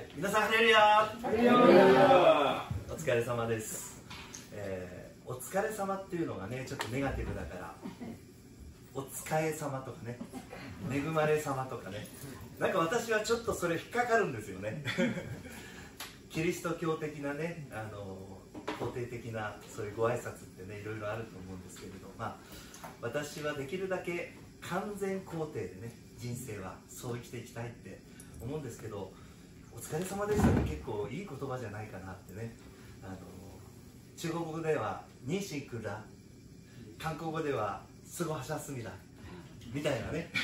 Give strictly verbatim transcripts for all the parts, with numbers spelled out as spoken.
皆さんハレルヤー。お疲れ様です、えー、お疲れ様っていうのがねちょっとネガティブだからお疲れ様とかね恵まれ様とかね、なんか私はちょっとそれ引っかかるんですよねキリスト教的なね、あの肯定的なそういうご挨拶ってねいろいろあると思うんですけれど、まあ私はできるだけ完全肯定でね人生はそう生きていきたいって思うんですけど、お疲れ様でしたね結構いい言葉じゃないかなってね。あの中国語ではニシクラ、韓国語ではスゴハシャスミラみたいなね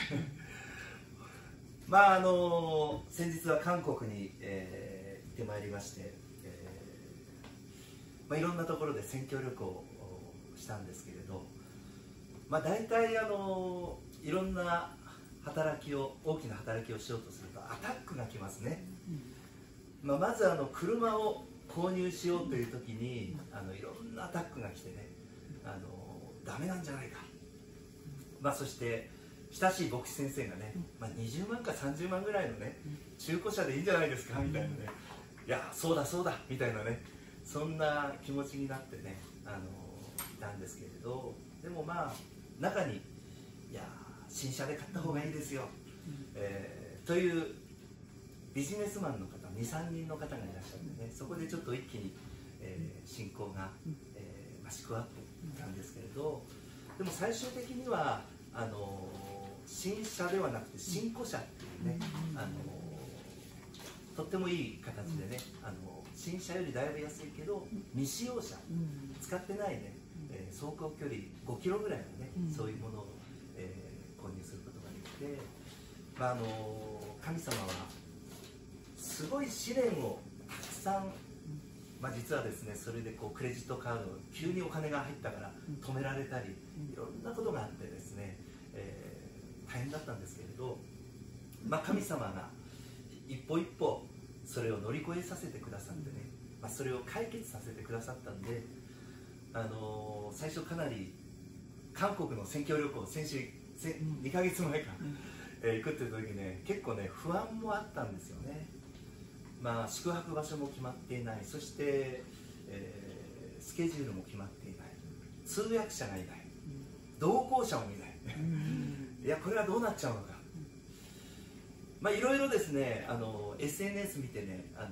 まああの先日は韓国に、えー、行ってまいりまして、えーまあ、いろんなところで選挙旅行をしたんですけれど、まあ、大体あのいろんな働きを大きな働きをしようとするとアタックが来ますね。まあ、まずあの車を購入しようという時にあのいろんなアタックが来てね、あのダメなんじゃないか、まあ、そして親しい牧師先生がね、まあ、にじゅうまんかさんじゅうまんぐらいのね中古車でいいんじゃないですかみたいなね、いやそうだそうだみたいなね、そんな気持ちになってねあのいたんですけれど、でもまあ中にいや新車で買った方がいいですよ、えー、というビジネスマンの方にさんにんの方がいらっしゃってね、そこでちょっと一気に、えー、信仰が、えーまあ、宿泊したんですけれど、でも最終的にはあの新車ではなくて新古車っていうね、あのとってもいい形でね、あの新車よりだいぶ安いけど未使用車、使ってないね、えー、走行距離ごキロぐらいのね、そういうものを、えー、購入することができて、まあ、あの神様はすごい試練をたくさん、まあ、実はですねそれでこうクレジットカード急にお金が入ったから止められたりいろんなことがあってですね、えー、大変だったんですけれど、まあ、神様が一歩一歩それを乗り越えさせてくださってね、まあ、それを解決させてくださったんで、あのー、最初かなり韓国の選挙旅行先週にかげつまえか、えー、行くっていう時ね結構ね不安もあったんですよね。まあ、宿泊場所も決まっていない、そして、えー、スケジュールも決まっていない、通訳者がいない、同行者もいないいやこれはどうなっちゃうのか、まあいろいろですね、あの エスエヌエス 見てね、あの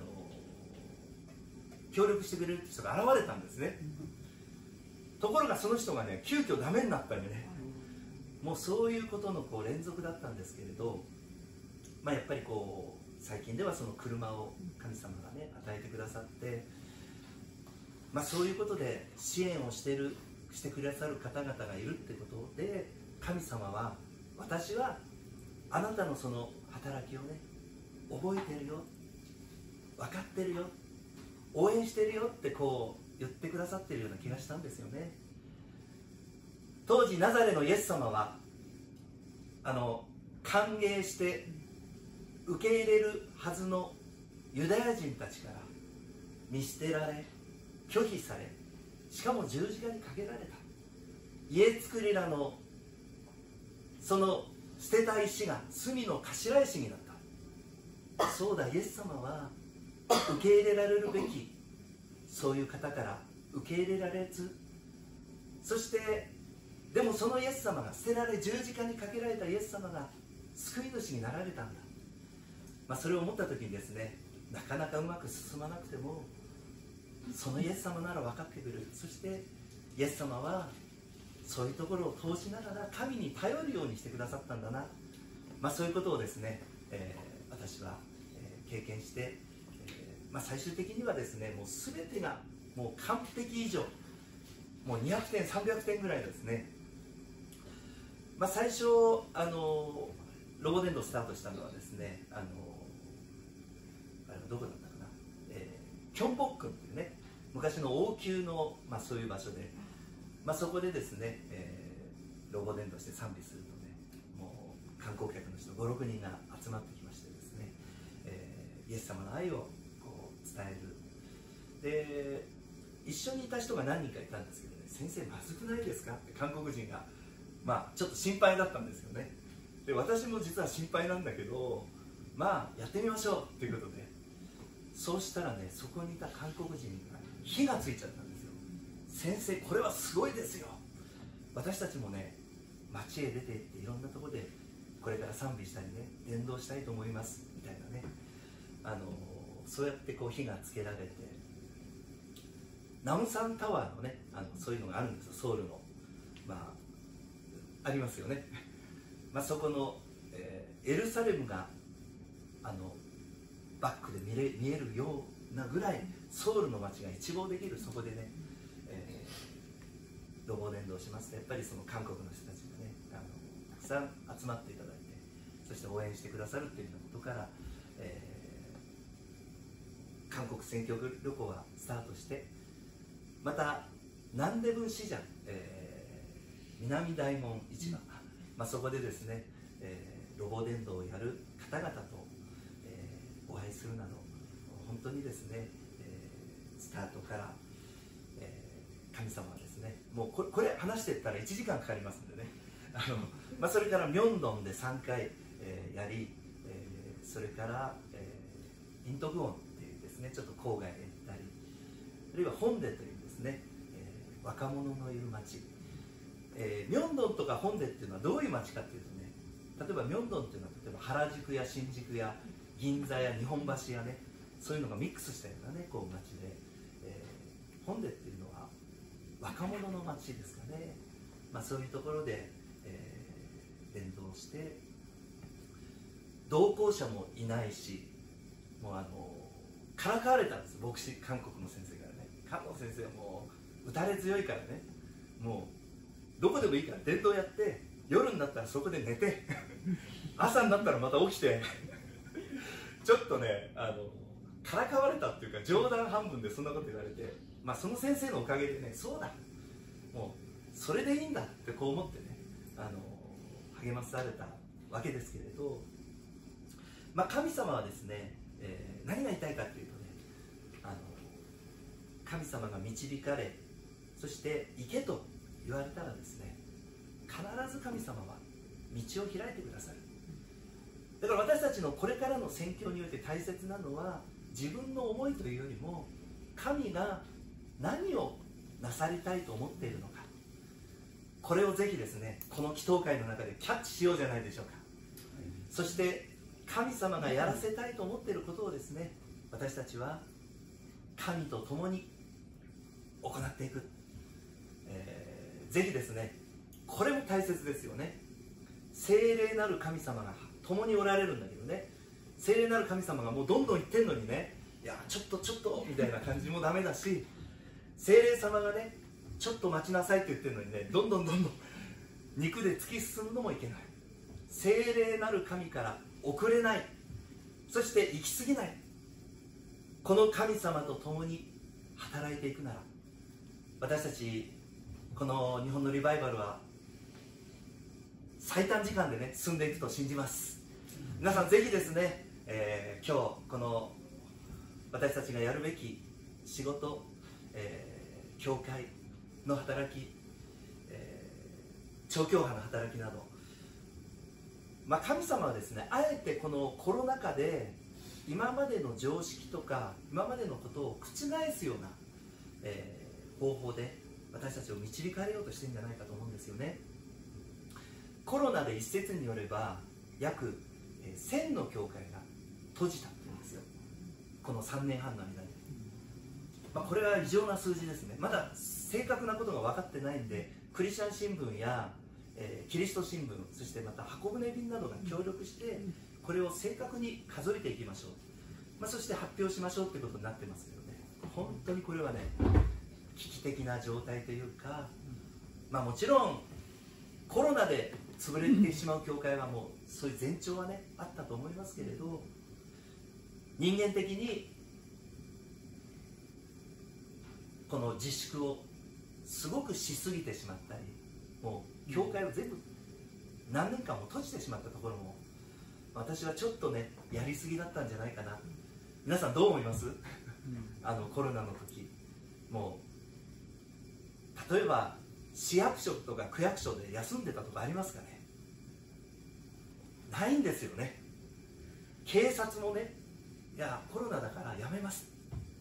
協力してくれる人が現れたんですね。ところがその人がね急遽ダメになったりね、もうそういうことのこう連続だったんですけれど、まあやっぱりこう最近ではその車を神様がね与えてくださって、まあ、そういうことで支援をしてるしてくださる方々がいるってことで、神様は私はあなたのその働きをね覚えてるよ、分かってるよ、応援してるよってこう言ってくださってるような気がしたんですよね。当時ナザレのイエス様はあの歓迎して受け入れるはずのユダヤ人たちから見捨てられ拒否され、しかも十字架にかけられた。家作りらのその捨てた石が罪の頭石になった。そうだ、イエス様は受け入れられるべきそういう方から受け入れられず、そしてでもそのイエス様が捨てられ十字架にかけられたイエス様が救い主になられたんだ。まあ、それを思った時にですね、なかなかうまく進まなくてもそのイエス様なら分かってくる。そしてイエス様はそういうところを通しながら神に頼るようにしてくださったんだな、まあ、そういうことをですね、えー、私は、えー、経験して、えーまあ、最終的にはですねもう全てがもう完璧以上、もうにひゃくてんさんびゃくてんぐらいですね。まあ、最初あのロボ伝道スタートしたのはですね、あのあれどこだったかな、えー、キョンボックンっていうね昔の王宮の、まあ、そういう場所で、まあ、そこでですね、えー、ロボ伝道して賛美するとね、もう観光客の人ごろくにんが集まってきましてですね、えー、イエス様の愛をこう伝える。で一緒にいた人が何人かいたんですけどね、先生まずくないですかって韓国人が、まあ、ちょっと心配だったんですよね。で私も実は心配なんだけど、まあやってみましょうということで、 そうしたらね、そこにいた韓国人が火がついちゃったんですよ。先生、これはすごいですよ、私たちもね街へ出て行っていろんなところでこれから賛美したりね伝道したいと思いますみたいなね、あのそうやってこう火がつけられて、ナムサンタワーのね、あのそういうのがあるんですよ、ソウルの、まあありますよねまあそこの、えー、エルサレムがあのバックで見れ見えるようなぐらいソウルの街が一望できる、そこでね、えー、路傍伝道しますと、やっぱりその韓国の人たちがね、あのたくさん集まっていただいて、そして応援してくださるっていうようなことから、えー、韓国宣教旅行はスタートして、また南出分市場、えー、南大門市場、まあ、そこでですね、えー、路傍伝道をやる方々と、えー、お会いするなど、本当にですね、えー、スタートから、えー、神様はですね、もうこれ、これ話していったらいちじかんかかりますんでね、あの、まあ、それからミョンドンでさんかい、えー、やり、えー、それから、えー、イントグオンっていうですね、ちょっと郊外へ行ったり、あるいはホンデというですね、えー、若者のいる町、えー、ミョンドンとかホンデっていうのはどういう町かっていうとね、例えばミョンドンっていうのは例えば原宿や新宿や銀座や日本橋やね、そういうのがミックスしたようなね、こう街で、えー、ホンデっていうのは若者の街ですかね、まあ、そういうところで、えー、伝道して、同行者もいないし、もうあのからかわれたんです、牧師、韓国の先生からね。韓国先生はもう打たれ強いからね、もうどこでもいいから伝道やって、夜になったらそこで寝て朝になったらまた起きてちょっとね、あのからかわれたっていうか、冗談半分でそんなこと言われて、まあ、その先生のおかげでね、そうだ、もうそれでいいんだってこう思ってね、あの励まされたわけですけれど、まあ、神様はですね、えー、何が言いたいかというとね、あの神様が導かれ、そして行けと言われたらですね、必ず神様は道を開いてくださる。だから私たちのこれからの宣教において大切なのは、自分の思いというよりも神が何をなさりたいと思っているのか、これをぜひですね、この祈祷会の中でキャッチしようじゃないでしょうか。そして神様がやらせたいと思っていることをですね、私たちは神と共に行っていく、えー、ぜひですね、これも大切ですよね。聖霊なる神様が共におられるんだけどね、聖霊なる神様がもうどんどん言ってんのにね、いやちょっとちょっとみたいな感じもダメだし、聖霊様がね、ちょっと待ちなさいって言ってるのにね、どんどんどんどん肉で突き進むのもいけない。聖霊なる神から遅れない、そして行き過ぎない、この神様と共に働いていくなら、私たちこの日本のリバイバルは最短時間でね進んでいくと信じます。皆さんぜひですね、えー、今日この私たちがやるべき仕事、えー、教会の働き、えー、調教派の働きなど、まあ、神様はですね、あえてこのコロナ禍で今までの常識とか今までのことを覆すような、えー、方法で私たちを導かれようとしてるんじゃないかと思うんですよね。コロナで一説によれば約せんの教会が閉じたっていうんですよ、このさんねんはんの間に。まあ、これは異常な数字ですね。まだ正確なことが分かってないんで、クリスチャン新聞や、えー、キリスト新聞、そしてまた箱舟便などが協力してこれを正確に数えていきましょう、まあ、そして発表しましょうってことになってますけどね、本当にこれはね危機的な状態というか、まあ、もちろんコロナで潰れてしまう教会はもうそういう前兆はねあったと思いますけれど、人間的にこの自粛をすごくしすぎてしまったり、もう教会を全部何年間も閉じてしまったところも私はちょっとねやりすぎだったんじゃないかな。皆さんどう思いますあのコロナの時、もう例えば市役所とか区役所で休んでたとかありますかね。ないんですよね。警察もねいやコロナだからやめます。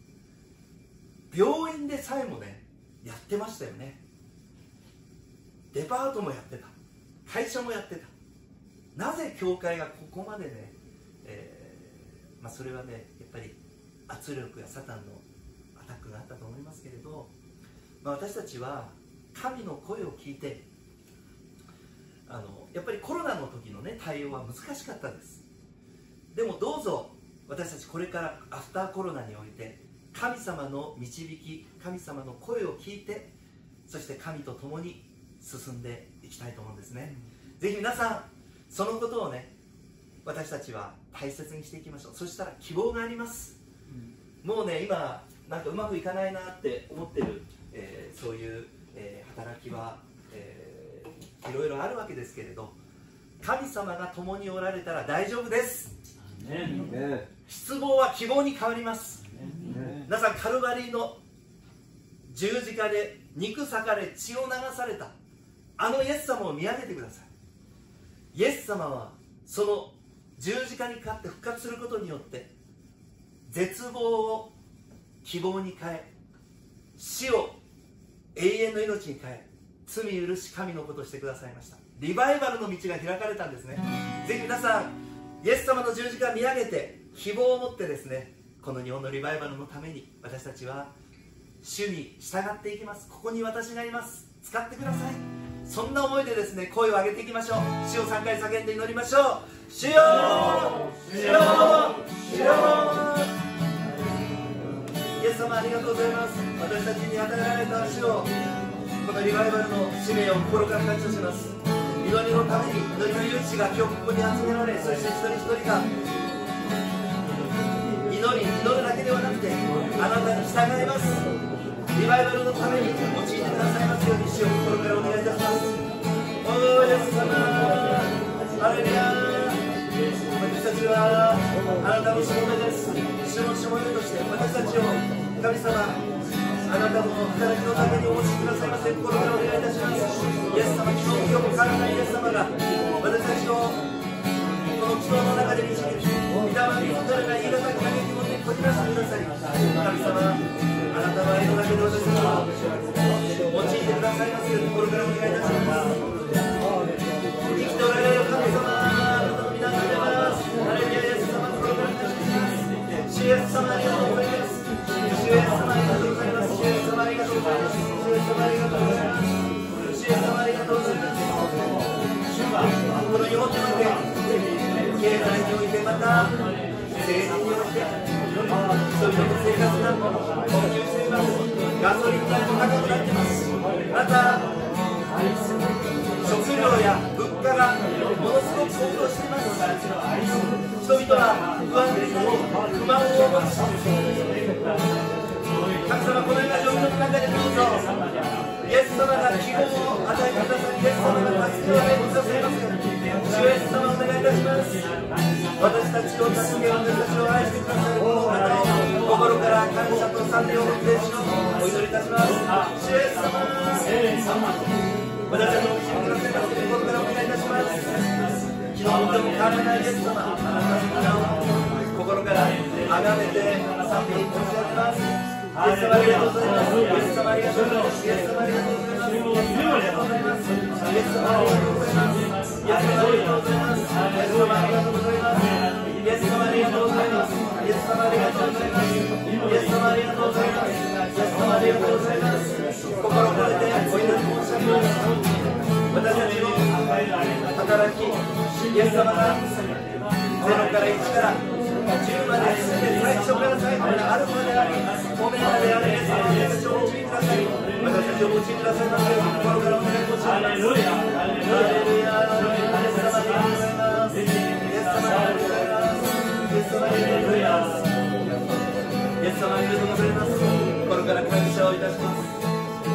病院でさえもねやってましたよね。デパートもやってた、会社もやってた。なぜ教会がここまでね、えーまあ、それはねやっぱり圧力やサタンのアタックがあったと思いますけれど、まあ、私たちは神の声を聞いて、あのやっぱりコロナの時のね対応は難しかったです。でもどうぞ私たちこれからアフターコロナにおいて神様の導き、神様の声を聞いて、そして神と共に進んでいきたいと思うんですね。ぜひ皆さんそのことをね私たちは大切にしていきましょう。そしたら希望があります、うん、もうね今なんかうまくいかないなって思ってる、えー、そういう、えー、働きは、えー、いろいろあるわけですけれど、神様が共におられたら大丈夫です。失望は希望に変わります。皆さんカルバリーの十字架で肉裂かれ血を流されたあのイエス様を見上げてください。イエス様はその十字架にかかって復活することによって絶望を希望に変え、死を永遠の命に変え、罪許し神の子としてくださいました。リバイバルの道が開かれたんですね。ぜひ皆さんイエス様の十字架を見上げて希望を持ってですね、この日本のリバイバルのために私たちは主に従っていきます。ここに私がいます、使ってください。そんな思いでですね声を上げていきましょう。主をさんかい叫んで祈りましょう。主よ主よ主よ。イエス様ありがとうございます。私たちに与えられた主を、このリバイバルの使命を心から感謝します。祈りのために祈りの勇士が今日ここに集められ、そして一人一人が祈り祈るだけではなくてあなたに従います。リバイバルのために用いてくださいますように主を心からお願いいたします。おーイエス様ハレルヤ。私たちはあなたのしもべです。主のしもべとして私たちを神様あなたの働きのためにお持ちくださいませ。心からお願いいたします。イエス様、昨日今日も変わらないイエス様が私たちをこの祈祷の中で導き、御霊にどれか言い難い嘆きを持ってこじらせてください。神様あなたは愛のだけで私たちを用いてくださいますように心からお願いいたします。生きておられる神様あなたの皆が出ます。ハレルヤ。イエス様心から感謝します。主イエス様ありがとうございます。主イエス様ありがとうございます。主イエス様ありがとうございます。主イエス様ありがとうございます。主イエス様ありがとうございます。主はこの日本において経済においてまた政治において人々の生活難も困窮しています。ガソリン代も高くなっています。また食料や物価がものすごく高騰しています。人々は不安で不満を持ち、神様このような状況の中でどうぞイエス様が希望を与えてくださり、イエス様が助けを与えてくださいますから、主イエス様お願いいたします。私たちを助け、私たちを愛してくださるこの方を心から感謝と賛美を持って主をお祈りいたします。主イエス様私たちを導きくださいますように心からお願いいたします。昨日も変わらないイエス様あなたの皆を心から崇めて賛美申し上げます。イエス様ありがとうございます。イエス様ありがとうございます。イエス様ありがとうございます。イエス様ありがとうございます。イエス様ありがとうございます。イエス様ありがとうございます。イエス様ありがとうございます。イエス様ありがとうございます。イエス様ありがとうございます。イエス様ありがとうございます。イエス様ありがとうございます。心を込めてお祈り申し上げます。私たちの働き、イエス様がゼロからいちからじゅうまで全て最初から最後まであるものであり、オメガであるイエス様を私たちをお導きください。私たちをお導きくださいますように心からお願い申し上げます。ハレルヤハレルヤ。イエス様ありがとうございます。イエス様ありがとうございます。イエス様ありがとうございます。イエス様ありがとうございます。心から感謝をいたします。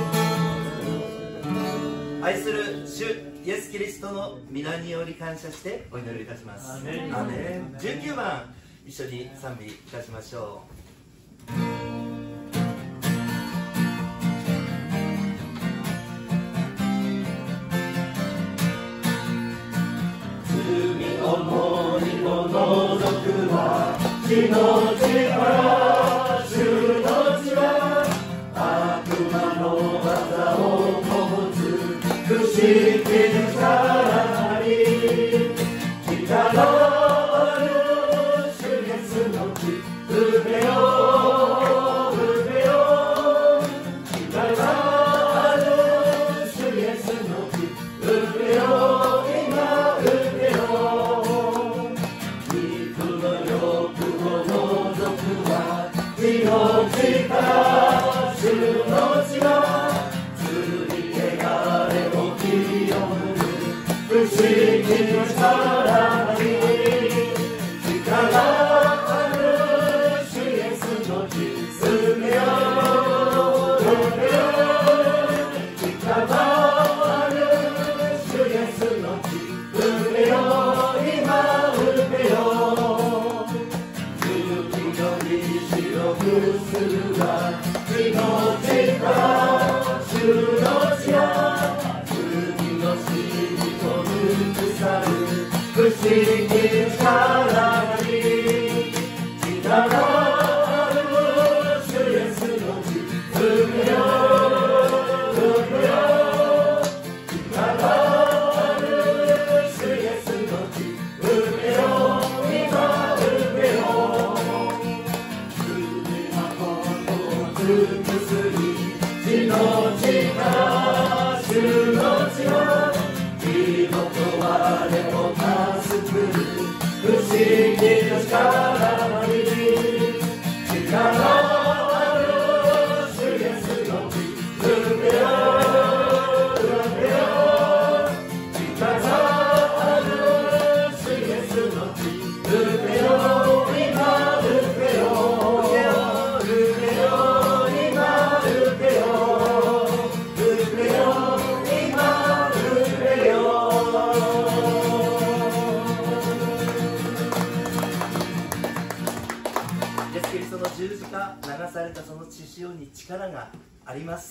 愛する主イエスキリストの皆により感謝してお祈りいたします。アーメン。じゅうきゅうばん一緒に賛美いたしましょう。罪の森を除くは地力があります。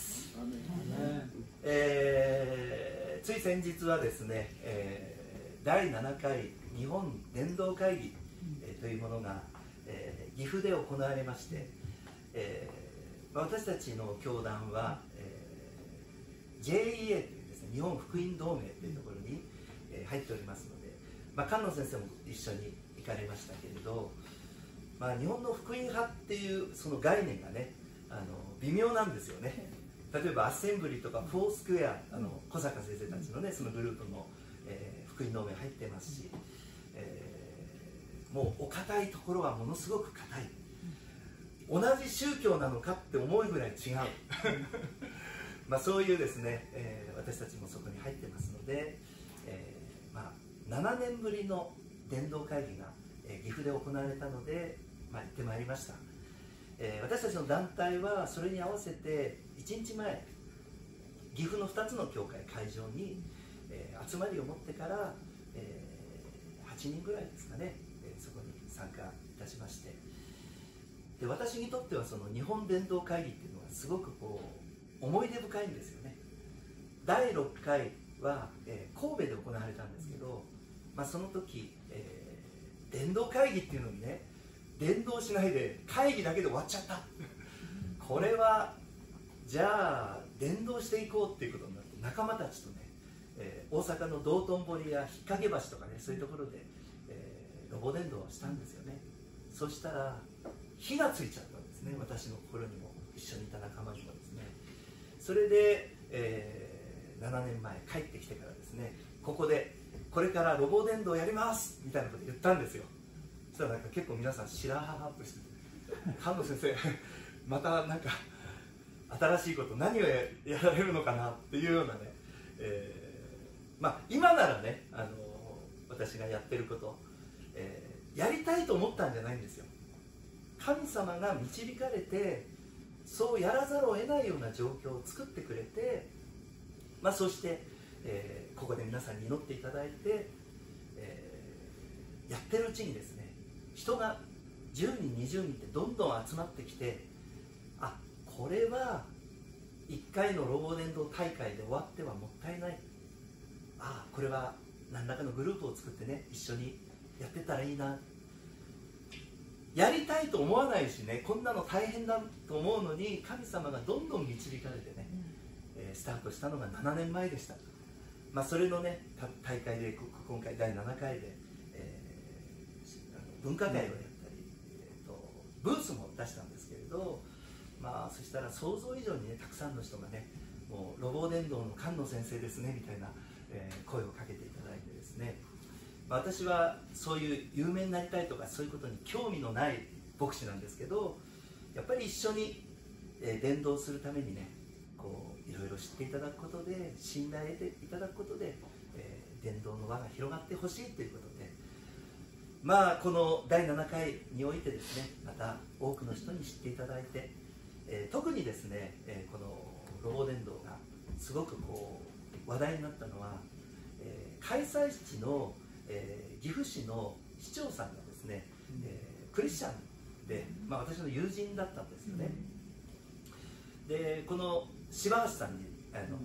えー、つい先日はですね、えー、だいななかい日本伝道会議、えー、というものが、えー、岐阜で行われまして、えー、私たちの教団は、えー、ジェイイーエー というですね、日本福音同盟というところに、えー、入っておりますので、まあ、菅野先生も一緒に行かれましたけれど、まあ、日本の福音派っていうその概念がね、あの微妙なんですよね。例えばアッセンブリとかフォースクエア、あの小坂先生たちのね、そのグループも、えー、福音同盟入ってますし、えー、もうお堅いところはものすごく堅い。同じ宗教なのかって思うぐらい違うまあそういうですね、えー、私たちもそこに入ってますので、えーまあ、ななねんぶりの伝道会議が、えー、岐阜で行われたので、まあ、行ってまいりました。えー、私たちの団体はそれに合わせていちにちまえ、岐阜のふたつの教会会場に、えー、集まりを持ってから、えー、はちにんぐらいですかね、えー、そこに参加いたしまして、で私にとってはその日本伝道会議っていうのはすごくこう思い出深いんですよね。だいろっかいは、えー、神戸で行われたんですけど、まあ、その時、えー、伝道会議っていうのにね、伝道しないで会議だけで終わっちゃったこれはじゃあ伝道していこうっていうことになって、仲間たちとね、えー、大阪の道頓堀や引っ掛け橋とかね、そういうところで、えー、ロボ伝道をしたんですよね。そしたら火がついちゃったんですね、私の心にも、一緒にいた仲間にもですね。それで、えー、ななねんまえ帰ってきてからですね、ここでこれからロボ伝道をやりますみたいなこと言ったんですよ。そしたらなんか結構皆さんしらはっとしてて、菅野先生またなんか新しいこと何を や, やられるのかなっていうようなね、えー、まあ今ならね、あのー、私がやってること、えー、やりたいと思ったんじゃないんですよ。神様が導かれてそうやらざるを得ないような状況を作ってくれて、まあ、そして、えー、ここで皆さんに祈っていただいて、えー、やってるうちにですね、人がじゅうにんにじゅうにんってどんどん集まってきて、あ、これはいっかいのロボ伝道大会で終わってはもったいない、あ、これは何らかのグループを作ってね、一緒にやってたらいいな、 やりたいと思わないしね、こんなの大変だと思うのに神様がどんどん導かれてね、えー、スタートしたのがななねんまえでした。まあ、それのね大会で今回だいななかいで、えー、文化会をやったり、えー、とブースも出したんですけれど、まあ、そしたら想像以上にねたくさんの人がね、もう路傍伝道の菅野先生ですねみたいな、えー、声をかけていただいてですね、まあ、私はそういう有名になりたいとかそういうことに興味のない牧師なんですけど、やっぱり一緒に、えー、伝道するためにね、こういろいろ知っていただくことで、信頼を得ていただくことで、えー、伝道の輪が広がってほしいということで、まあこのだいななかいにおいてですね、また多くの人に知っていただいて、えー、特にですね、えー、この路傍伝道がすごくこう話題になったのは、えー、開催地の、えー、岐阜市の市長さんがですね、えー、クリスチャンで、まあ、私の友人だったんですよね。でこの柴橋さんにあの、え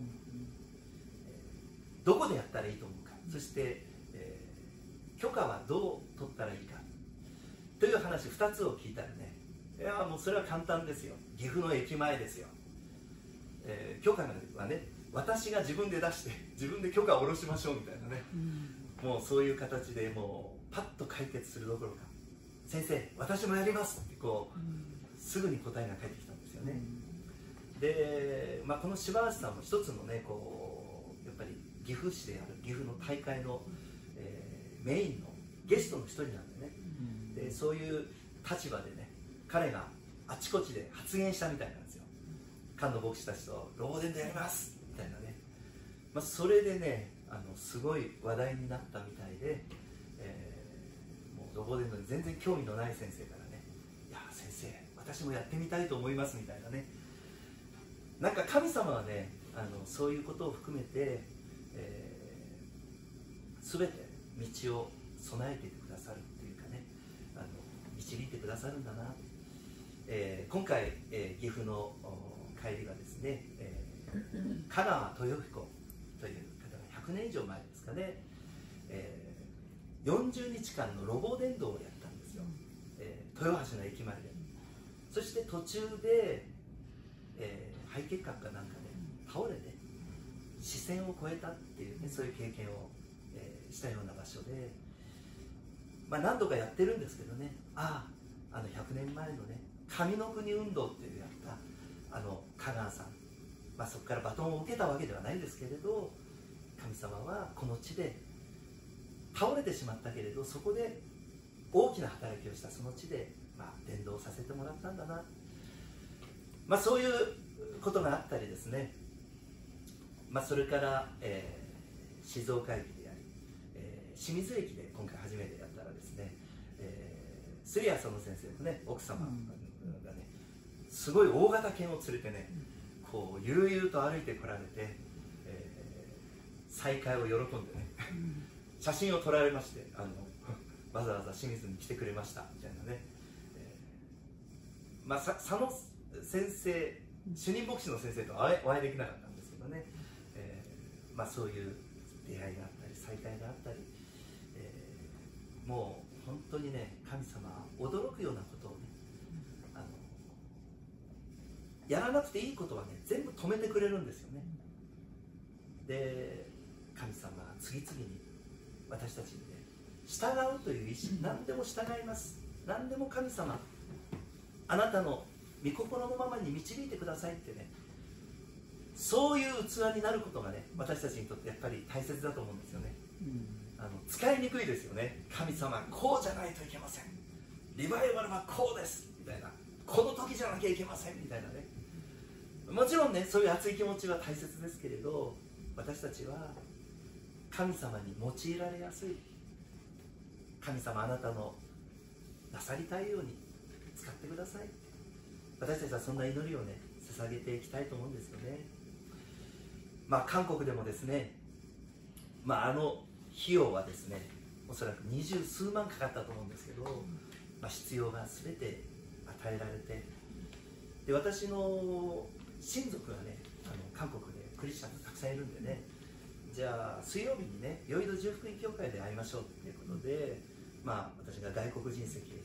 ー、どこでやったらいいと思うか、そして、えー、許可はどう取ったらいいかという話ふたつを聞いたらね、いやもうそれは簡単ですよ、岐阜の駅前ですよ、えー、許可はね私が自分で出して自分で許可を下ろしましょうみたいなね、うん、もうそういう形でもうパッと解決するどころか、先生私もやりますってこう、うん、すぐに答えが返ってきたんですよね。うん、で、まあ、この柴橋さんも一つのねこうやっぱり岐阜市である岐阜の大会の、えー、メインのゲストの一人なんでね、うん、でそういう立場でね彼があちこちで発言したみたいなんですよ。菅野牧師たちと路傍伝道やりますみたいなね、まあ、それでねあのすごい話題になったみたいで、えー、もう路傍伝道に全然興味のない先生からね、いや先生私もやってみたいと思いますみたいなね、なんか神様はねあのそういうことを含めて、えー、全て道を備えていてくださるっていうかね、あの導いてくださるんだな、えー、今回、えー、岐阜の帰りはですね、えー、香川豊彦という方がひゃくねん以上前ですかね、えー、よんじゅうにちかんの路傍伝道をやったんですよ、えー、豊橋の駅前で。そして途中で、えー、肺結核かなんかで倒れて視線を越えたっていうね、そういう経験を、えー、したような場所で、まあ、何度かやってるんですけどね、あああのひゃくねんまえのね神の国運動っていうやったあの香川さん、まあ、そこからバトンを受けたわけではないんですけれど、神様はこの地で倒れてしまったけれどそこで大きな働きをしたその地で、まあ、伝道させてもらったんだな、まあ、そういうことがあったりですね、まあ、それから、えー、静岡駅であり、えー、清水駅で今回初めてやったらですね、えー、杉谷園先生のね奥様がね、すごい大型犬を連れてねこう悠々と歩いてこられて、えー、再会を喜んでね写真を撮られまして、あのわざわざ清水に来てくれましたみたいなね、えー、まあ佐野先生主任牧師の先生とお会いできなかったんですけどね、えーまあ、そういう出会いがあったり再会があったり、えー、もう本当にね神様は驚くようなことをねあのやらなくていいことはね全部止めてくれるんですよね。で神様は次々に私たちにね従うという意志、何でも従います、何でも神様あなたの御心のままに導いてくださいってね、そういう器になることがね私たちにとってやっぱり大切だと思うんですよね。あの使いにくいですよね。神様こうじゃないといけません、リバイバルはこうですみたいな、この時じゃなきゃいけませんみたいなね、もちろんねそういう熱い気持ちは大切ですけれど、私たちは神様に用いられやすい、神様あなたのなさりたいように使ってください、私たちはそんな祈りをね捧げていきたいと思うんですよね。まあ韓国でもですね、まあ、あの費用はですねおそらく二十数万かかったと思うんですけど、まあ、必要が全て与えられて、で私の親族がねあの韓国でクリスチャンがたくさんいるんでね、じゃあ水曜日にねよいど十福音教会で会いましょうということで、まあ、私が外国人席へ行くとです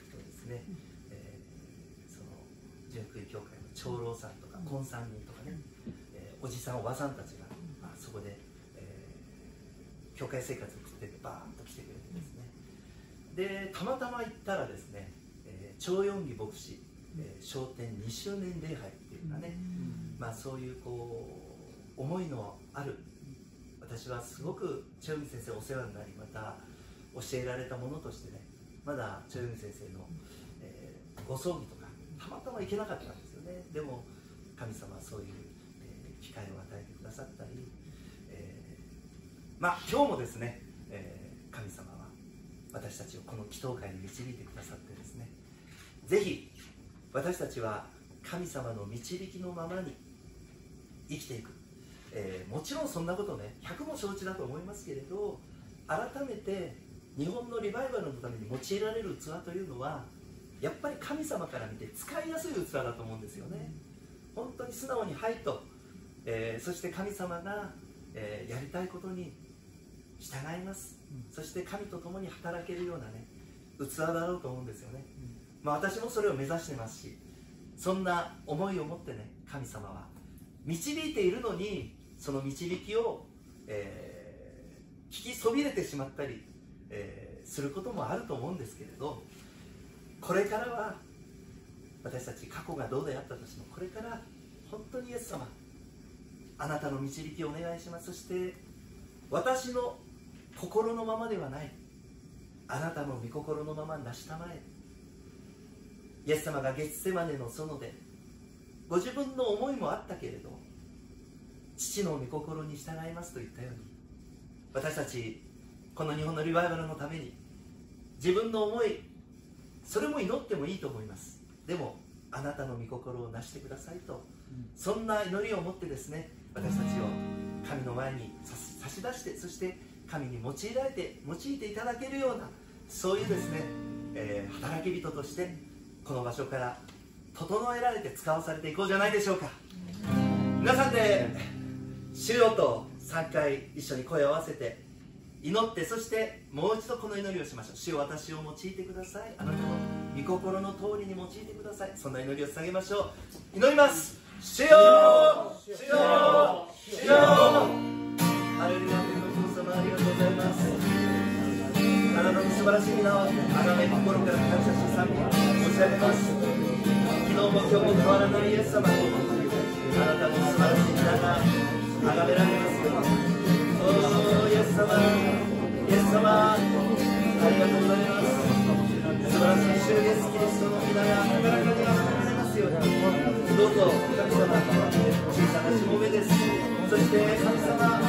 ね、えー、その純福音教会の長老さんとか根さん人とかね、えー、おじさんおばさんたちが、まあ、そこで、えー、教会生活を送っててバーッと来てくれてですね、でたまたま行ったらですね、えー、長四義牧師、えー、商店にしゅうねん礼拝っていうかね、まあ、そういうこう思いのある、私はすごく長四義先生お世話になり、また教えられたものとしてね、まだ長四義先生の、えー、ご葬儀とかたまたま行けなかったんですよね。でも神様はそういう、えー、機会を与えてくださったり、えー、まあ今日もですね、えー、神様は私たちをこの祈祷会に導いてくださってですね、ぜひ私たちは神様の導きのままに生きていく、えー、もちろんそんなことね百も承知だと思いますけれど、改めて日本のリバイバルのために用いられる器というのはやっぱり神様から見て使いやすい器だと思うんですよね。本当に素直にはいと、えー、そして神様が、えー、やりたいことに従います、うん、そして神と共に働けるようなね器だろうと思うんですよね、うん、まあ私もそれを目指してますし、そんな思いを持ってね神様は導いているのに、その導きを、えー、聞きそびれてしまったり、えー、することもあると思うんですけれど、これからは私たち過去がどうであったとしても、これから本当にイエス様、あなたの導きをお願いします。そして私の心のままではない、あなたの御心のままなしたまえ。イエス様がゲッセマネの園でご自分の思いもあったけれど、父の御心に従いますと言ったように、私たちこの日本のリバイバルのために自分の思い、それも祈ってもいいと思います。でもあなたの御心をなしてくださいと、そんな祈りを持ってですね、私たちを神の前に差し出して、そして神に用いられて用いていただけるような、そういうですね、えー、働き人としてこの場所から整えられて使わされていこうじゃないでしょうか。皆さんで主よとさんかい一緒に声を合わせて祈って、そしてもう一度この祈りをしましょう。主よ、私を用いてください。あなたの御心の通りに用いてください。そんな祈りを捧げましょう。祈ります。主よ、主よ、主よ。ハレルヤ、天の父様、ありがとうございます。あなたの素晴らしい皆をあがめ心から感謝し賛美申し上げます。昨日も今日も変わらないイエス様、あなたの素晴らしい皆があがめられますよ。おー、イエス様、イエス様、ありがとうございます。素晴らしい主イエスキリストの皆が高らかにあがめられますように。どうぞ神様、小さなしもべです。そして神様、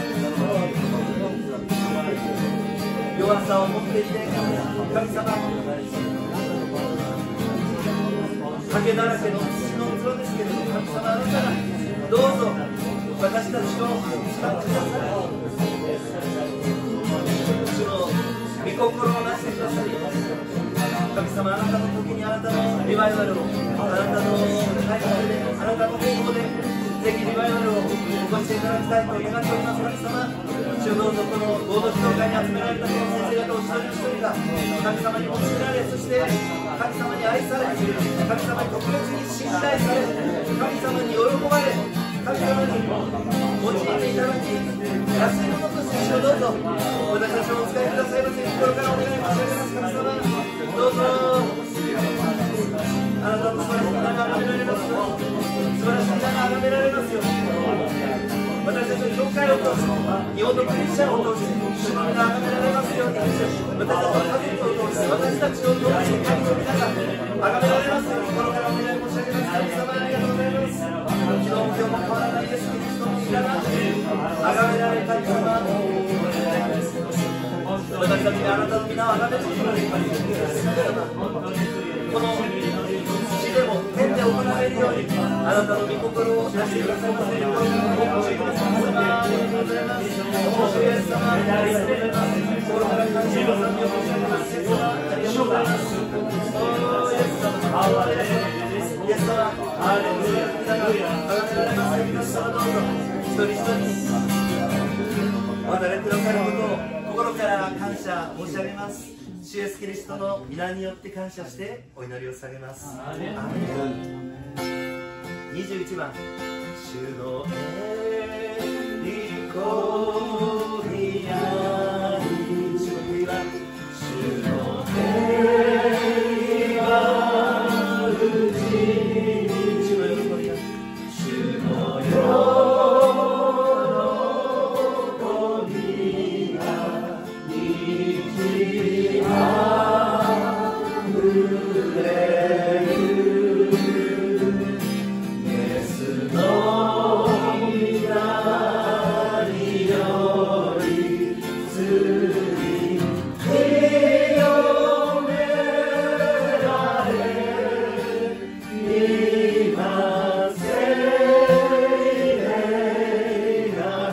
弱さを持っていて、神様、竹だらけの土の器ですけれども、神様、あなたがどうぞ私たちを使ってください。主の御心をなしてください。神様、あなたの時にあなたのリバイバルを、あなたの大会で、あなたの方法でぜひリバイバルを起こしていただきたいと願っております。神様、主どうぞこの合同教会に集められた先生方お一人一人が神様に用いられ、そして神様に愛され、神様に特別に信頼され、神様に喜ばれ、神様に用いていただき、安いものとして主をどうぞ私たちをお使いくださいませ。心からお願い申し上げます。神様、どうぞあなたの素晴らしい名が崇められますように、素晴らしい名が崇められますように、私たちの教会を通して、日本のクリスチャンを通して、主の名が崇められますように、私たちの家族を通して、私たちを通して神の皆が崇められますように、心からお願い申し上げます。神様、ありがとうございます。昨日も今日も変わらないイエス・キリストの皆が崇められた神様、私たちがあなたの皆を崇めることができます。この地でも天で行われるように、あなたの御心をなしてくださいませ。心からお願いします。神様、ありがとうございます。主イエス様、ありがとうございます。心から感謝の賛美を申し上げます。イエス様、ありがとうございます。おー、イエス様、イエス様、ハレルヤ、皆が崇められます。皆様、どうぞ一人一人お働きくださることを心から感謝申し上げます。主主イエスキリストの皆によって感謝してお祈りを下げます。アーメン。にじゅういちばん、主の栄光にあり、主の国は主の平和うちに、主の喜びが主の喜びが満ちあふれるメスの左よりつい清められ今聖霊が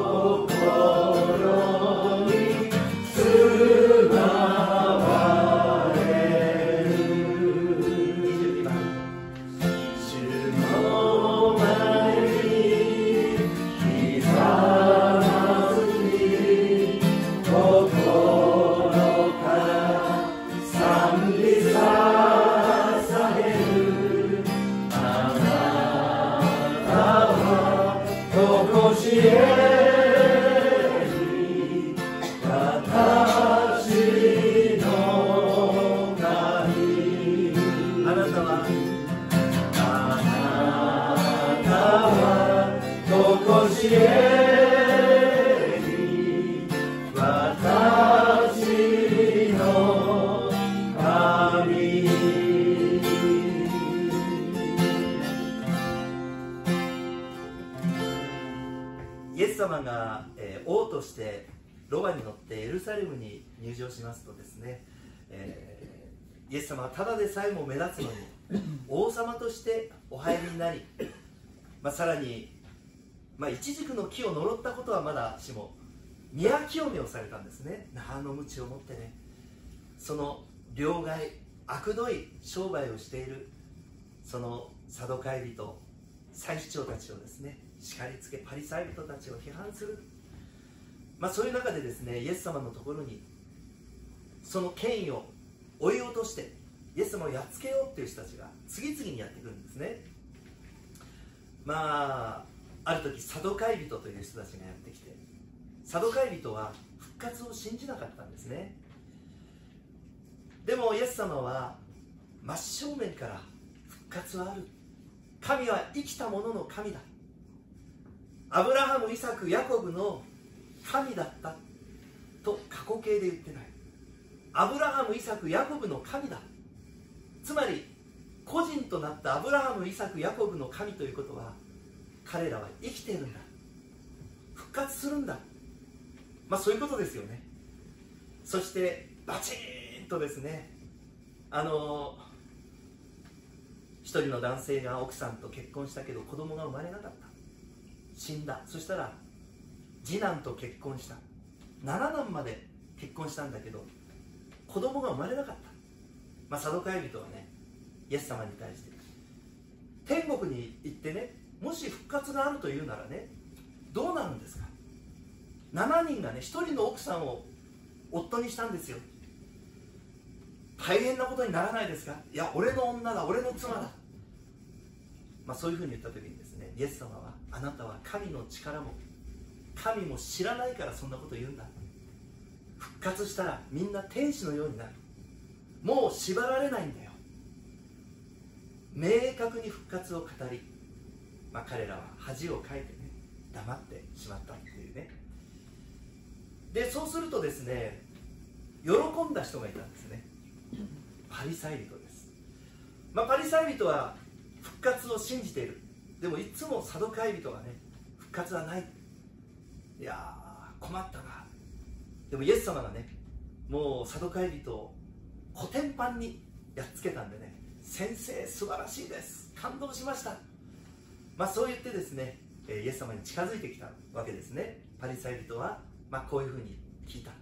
心に住まわれる。にじゅうにばん、主の前にひざまずき心から賛美捧げる。あなたはとこしえに私の神。あなたはあなたはとこしえに私の神。イエス様が、えー王としてロバに乗ってエルサレムに入場しますとですね、えーイエス様はただでさえも目立つのに王様としてお入りになり、まあ、さらに、まあ、イチジクの木を呪ったことはまだしも宮清めをされたんですね。那覇の鞭を持ってね、その両替悪どい商売をしているそのサドカイ人祭司長たちをですね叱りつけ、パリサイ人たちを批判する、まあ、そういう中でですねイエス様のところにその権威を追い落としてイエス様をやっつけようっていう人たちが次々にやってくるんですね。まあある時サドカイ人という人たちがやってきて、サドカイ人は復活を信じなかったんですね。でもイエス様は真正面から復活はある、神は生きた者の神だ、アブラハム、イサク、ヤコブの神だったと過去形で言ってない。アブラハム、イサク、ヤコブの神だ、つまり個人となったアブラハム、イサク、ヤコブの神ということは彼らは生きているんだ、復活するんだ、まあそういうことですよね。そしてバチーンとですね、あの一人の男性が奥さんと結婚したけど子供が生まれなかった、死んだ。そしたら次男と結婚した、ななだんまで結婚したんだけど子供が生まれなかった。まあサドカイ人はねイエス様に対して天国に行ってね、もし復活があるというならねどうなるんですか。ななにんがねひとりの奥さんを夫にしたんですよ。大変なことにならないですか。いや俺の女だ、俺の妻だ、まあ、そういうふうに言った時にですねイエス様はあなたは神の力も神も知らないからそんなこと言うんだ、復活したらみんな天使のようになる、もう縛られないんだよ、明確に復活を語り、まあ、彼らは恥をかいてね黙ってしまったっていうね。でそうするとですね喜んだ人がいたんですね。パリサイ人です、まあ、パリサイ人は復活を信じている。でもいつもサドカイ人はね復活はない、いやー困ったな。でもイエス様がねもうサドカイ人をコテンパンにやっつけたんでね、先生素晴らしいです、感動しました、まあ、そう言ってですねイエス様に近づいてきたわけですね。パリサイ人は、まあ、こういうふうに聞いた。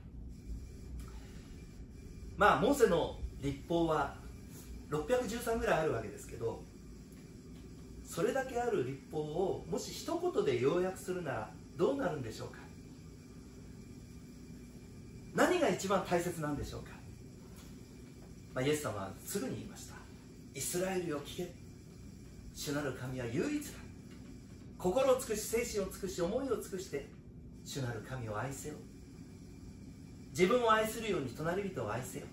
まあモーセの律法はろっぴゃくじゅうさんぐらいあるわけですけど、それだけある律法をもし一言で要約するならどうなるんでしょうか。何が一番大切なんでしょうか。 まあ、イエス様はすぐに言いました。イスラエルよ聞け、主なる神は唯一だ。心を尽くし、精神を尽くし、思いを尽くして主なる神を愛せよ。自分を愛するように隣人を愛せよ。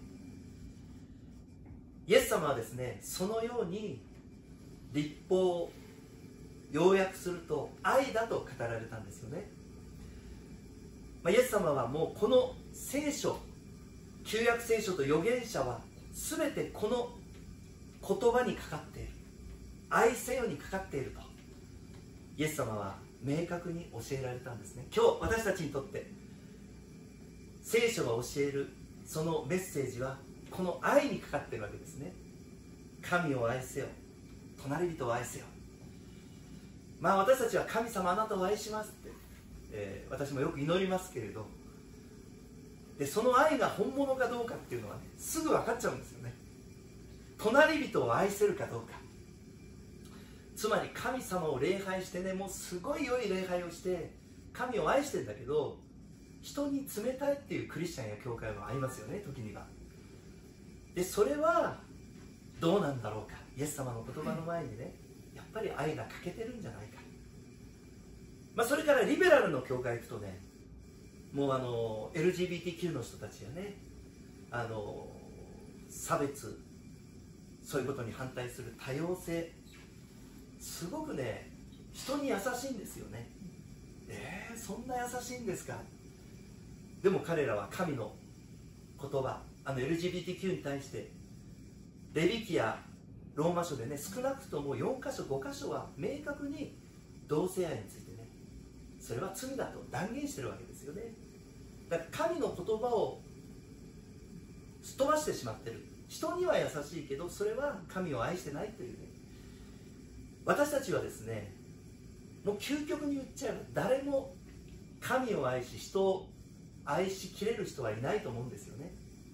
イエス様はですね、そのように律法を要約すると愛だと語られたんですよね。まあ、イエス様はもうこの聖書、旧約聖書と預言者は全てこの言葉にかかっている、愛せよにかかっているとイエス様は明確に教えられたんですね。今日私たちにとって聖書が教えるそのメッセージはこの愛にかかっているわけですね。神を愛せよ、隣人を愛せよ。まあ私たちは神様あなたを愛しますって、えー、私もよく祈りますけれど、でその愛が本物かどうかっていうのはね、すぐ分かっちゃうんですよね。隣人を愛せるかどうか、つまり神様を礼拝してね、もうすごい良い礼拝をして神を愛してんだけど、人に冷たいっていうクリスチャンや教会もありますよね、時には。でそれはどうなんだろうか。イエス様の言葉の前にね、やっぱり愛が欠けてるんじゃないか。まあ、それからリベラルの教会行くとね、もうあの エルジービーティーキュー の人たちやね、あの差別、そういうことに反対する多様性、すごくね人に優しいんですよね。えー、そんな優しいんですか。でも彼らは神の言葉、あの エルジービーティーキュー に対してレビ記やローマ書でね、少なくともよんかしょごかしょは明確に同性愛についてね、それは罪だと断言してるわけですよね。だから神の言葉をすっ飛ばしてしまってる。人には優しいけどそれは神を愛してないというね。私たちはですね、もう究極に言っちゃえば誰も神を愛し人を愛しきれる人はいないと思うんですよね。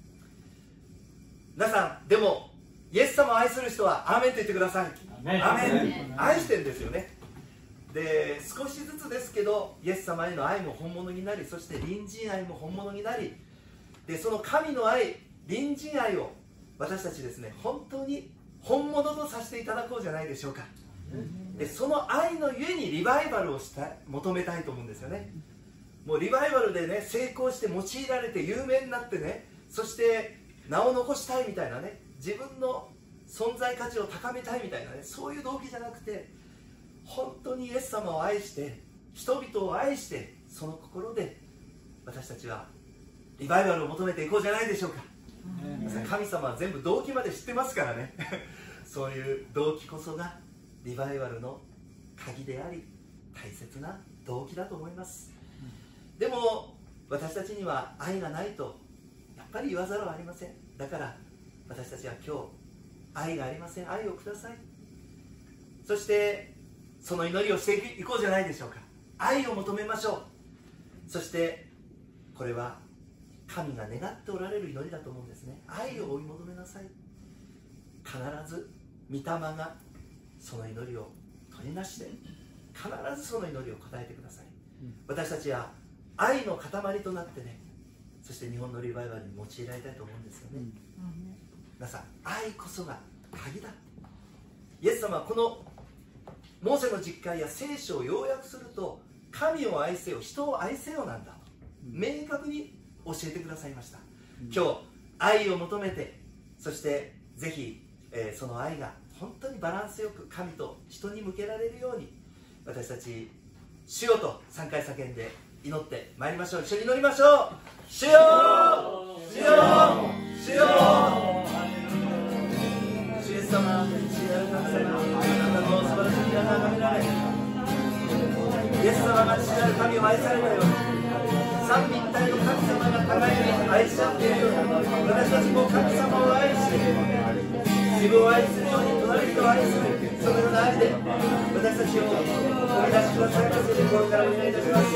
皆さんでもイエス様を愛する人はアーメンと言ってください。アーメン。愛してるんですよね。で少しずつですけどイエス様への愛も本物になり、そして隣人愛も本物になり、でその神の愛、隣人愛を私たちですね、本当に本物とさせていただこうじゃないでしょうか。でその愛のゆえにリバイバルをしたい、求めたいと思うんですよね。もうリバイバルでね成功して用いられて有名になってね、そして名を残したいみたいなね、自分の存在価値を高めたいみたいなね、そういう動機じゃなくて、本当にイエス様を愛して人々を愛して、その心で私たちはリバイバルを求めていこうじゃないでしょうか。神様は全部動機まで知ってますからねそういう動機こそがリバイバルの鍵であり大切な動機だと思います。でも私たちには愛がないとやっぱり言わざるをありません。だから私たちは今日、愛がありません、愛をください。そしてその祈りをしていこうじゃないでしょうか。愛を求めましょう。そしてこれは神が願っておられる祈りだと思うんですね。愛を追い求めなさい。必ず御霊がその祈りを取りなして、必ずその祈りを答えてください。私たちは愛の塊となってね、そして日本のリバイバルに用いられたいと思うんですよね。皆さん、愛こそが鍵だ。イエス様はこのモーセの実会や聖書を要約すると、神を愛せよ、人を愛せよなんだと明確に教えてくださいました。今日愛を求めて、そしてぜひ、えー、その愛が本当にバランスよく神と人に向けられるように、私たち主よとさんかい叫んで祈ってまいりましょう。一緒に祈りましょう。主よ、主よ、主よ。主イエス様、主なる神様、あなたの素晴らしい皆が崇められ、イエス様が主なる神を愛されたように、三位一体の神様が互いに愛し合っているように、私たちも神様を愛し、自分を愛するように隣人を愛する、そのような愛で私たちをおい出しくださいますように心からお願いいたします。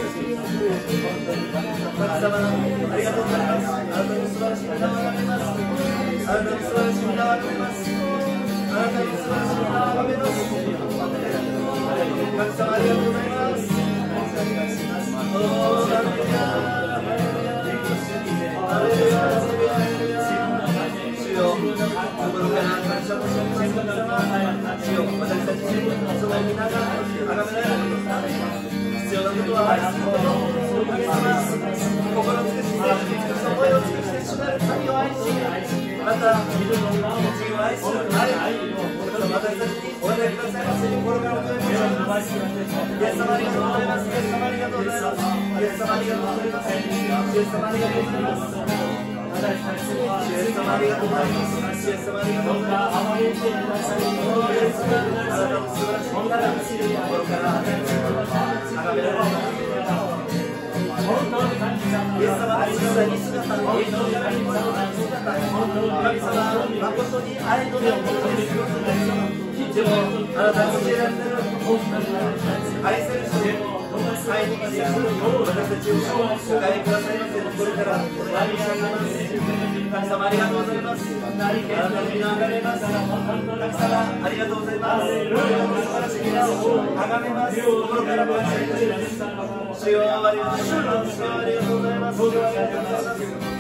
神様、ありがとうございます。あなたの素晴らしい皆をあがめます。あなたの素晴らしい皆をあがめます。あなたの素晴らしい皆をあがめます。神様、ありがとうございます。おー、ハレルヤ、ハレルヤ、ハレルヤ、ハレルヤ、主よ。 を見ながら崇められることが必要なことは愛することを神様心尽くして思いを尽くして主なる神を愛しまた人を愛する愛私たちにお与えくださいますように心からお願いします。イエス様ありがとうございます。イエス様ありがとうございます。イエス様ありがとうございます。イエス様ありがとうございます。イエス様ありがとうございます。イエス様ありがとうございます。イエス様あなたの素晴らしい心から崇められるイエス様の姿に姿の栄光があります神様誠に愛の目を持っているでもあなたが教えられている愛せる主で愛に気づく私たちをお帰りくださいますように心からお願い申し上げます神様ありがとうございますあなたの皆をあがめます神様ありがとうございます素晴らしい皆をあがめます心から感謝いたします主よありがとうございます主よありがとうございます主よありがとうございます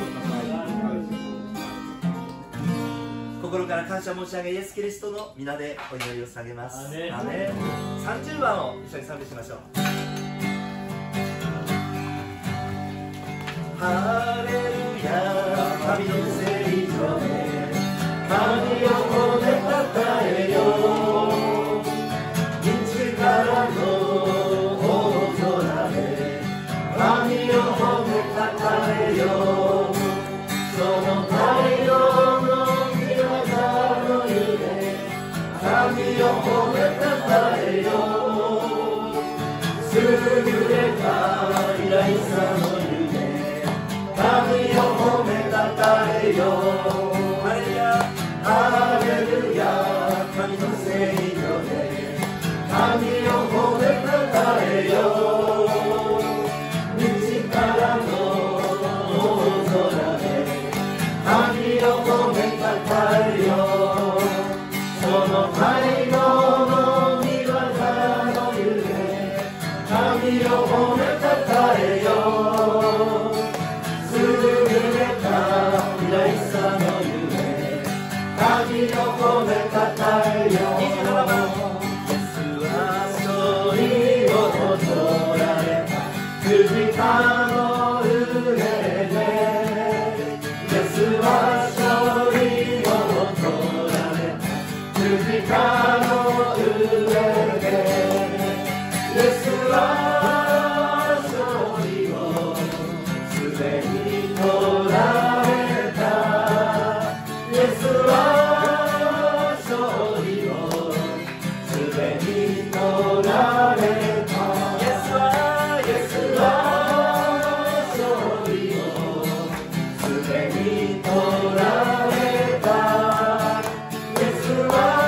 心から感謝申し上げイエスキリストの皆でお祈りを捧げますアメンさんじゅうばんを一緒に賛美しましょうハレルヤ神の聖女で神を褒めたたえよ日からの大空で神を褒めたたえよその太陽の神を褒めたたえよ優れた偉大さの夢神を褒めたたえよハレルヤハレルヤ神の聖女で神を褒めたたえよ道からの大空で神を褒めたたえよその太陽の御業の夢神を褒めたたえよ優れた偉大さの夢神を褒めたたえよイエスは勝利を取られた十字架の上でイエスは勝利を取られた十字架の上でイエスは勝利をすでに取られたイエスは勝利をすでに取られたイエスはイエスは勝利をすでに取られたイエスは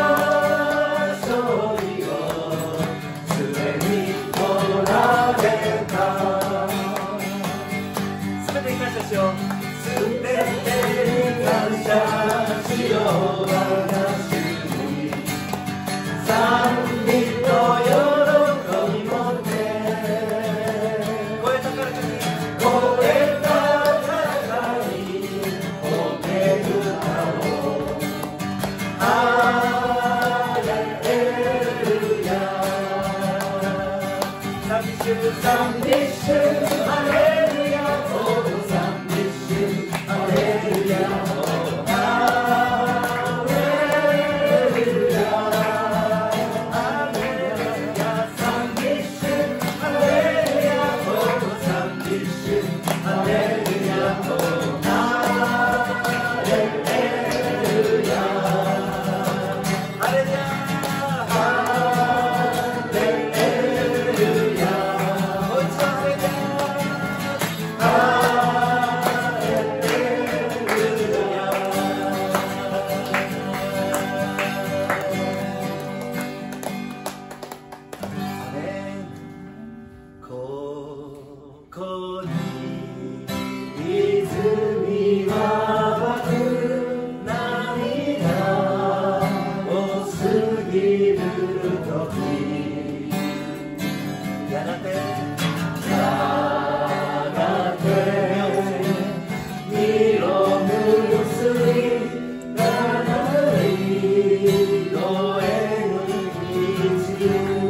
「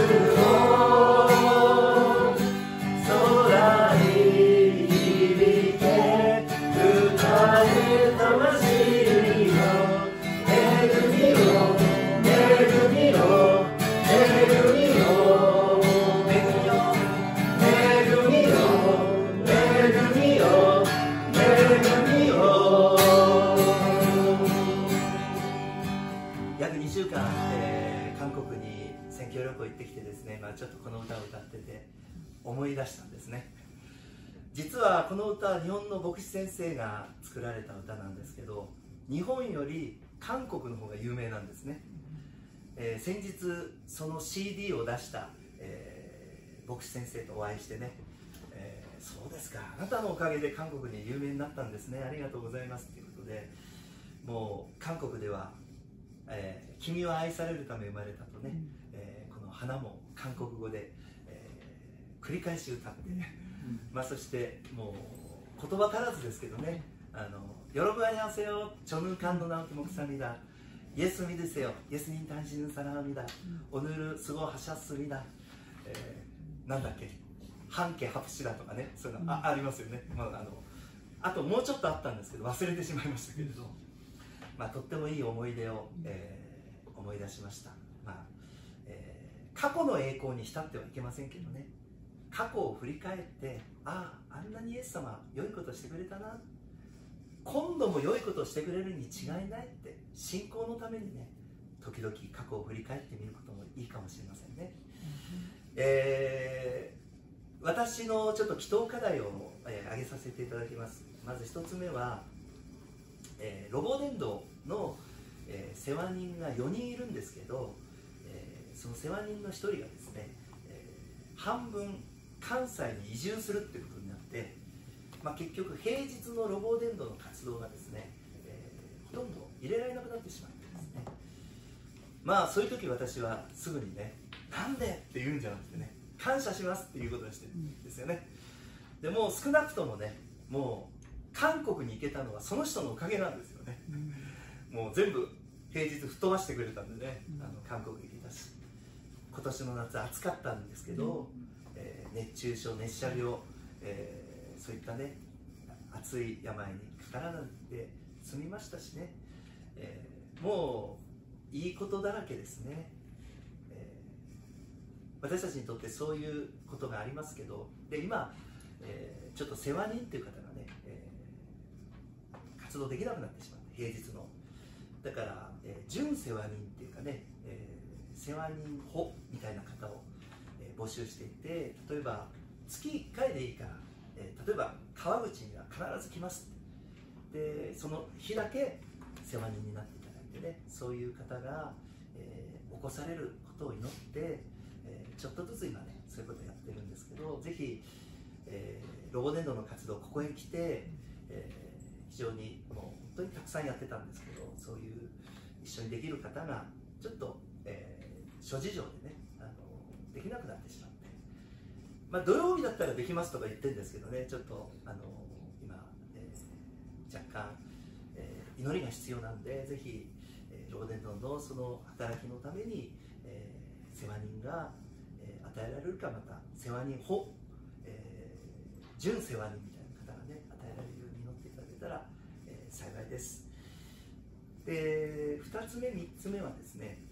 空に響け歌え魂よ恵みを恵みを恵みを恵みを恵みを恵みを恵みを。約にしゅうかん、えー、韓国に宣教旅行行ってきてですね、まあ、ちょっとこの歌を歌ってて思い出したんですね。実はこの歌は日本の牧師先生が作られた歌なんですけど、日本より韓国の方が有名なんですね。えー、先日その シーディー を出した、えー、牧師先生とお会いしてね、えー、そうですか、あなたのおかげで韓国に有名になったんですね、ありがとうございますということで、もう韓国では、えー、君は愛されるため生まれたとね、えー、この花も韓国語で、えー、繰り返し歌ってね、まあ、そしてもう言葉足らずですけどね、あの여러분 안녕하세요 저는 간도나오키 목사입니다. 예수 믿으세요. 예수님 당신은 사랑합니다. 오늘은 수고하셨습니다. なんだっけ、半家白紙だとかね、そういうの あ, ありますよね。まあ、あのあともうちょっとあったんですけど忘れてしまいましたけれど、まあ、とってもいい思い出を、えー、思い出しました。まあえー、過去の栄光に浸ってはいけませんけどね、過去を振り返って、ああ、あんなにイエス様良いことしてくれたな、今度も良いことをしてくれるに違いないって、信仰のためにね、時々過去を振り返ってみることもいいかもしれませんね。うん、えー、私のちょっと祈祷課題を、えー、挙げさせていただきます。まず一つ目は、えー、ロボ伝道の、えー、世話人がよにんいるんですけど、えー、その世話人のひとりがですね、えー、半分関西に移住するっていうことになって、まあ、結局平日のロボ伝道の活動がですね、えー、ほとんど入れられなくなってしまってですね、まあそういう時私はすぐにね、なんでって言うんじゃなくてね、感謝しますっていうことをしてるんですよね。でも少なくともね、もう韓国に行けたのはその人のおかげなんですよね。もう全部平日吹っ飛ばしてくれたんでね、あの韓国に行けたし、今年の夏暑かったんですけど、えー、熱中症、熱射病、えーそういったね、暑い病にかからないで済みましたしね、えー、もういいことだらけですね。えー、私たちにとってそういうことがありますけど、で今、えー、ちょっと世話人っていう方がね、えー、活動できなくなってしまって、平日のだから、えー、準世話人っていうかね、えー、世話人補みたいな方を、えー、募集していて、例えば月いっかいでいいから、例えば川口には必ず来ますで、その日だけ世話人になっていただいてね、そういう方が、えー、起こされることを祈って、えー、ちょっとずつ今ねそういうことをやってるんですけど、ぜひ、えー、ロボ伝道の活動ここへ来て、えー、非常にもう本当にたくさんやってたんですけど、そういう一緒にできる方がちょっと、えー、諸事情でね、あのできなくなってしまう。まあ、土曜日だったらできますとか言ってるんですけどね、ちょっとあの今、えー、若干、えー、祈りが必要なんで、ぜひ、えー、ロボ伝道のその働きのために、えー、世話人が、えー、与えられるか、また世話人補、えー、準世話人みたいな方がね与えられるように祈っていただけたら、えー、幸いです。でふたつめみっつめはですね、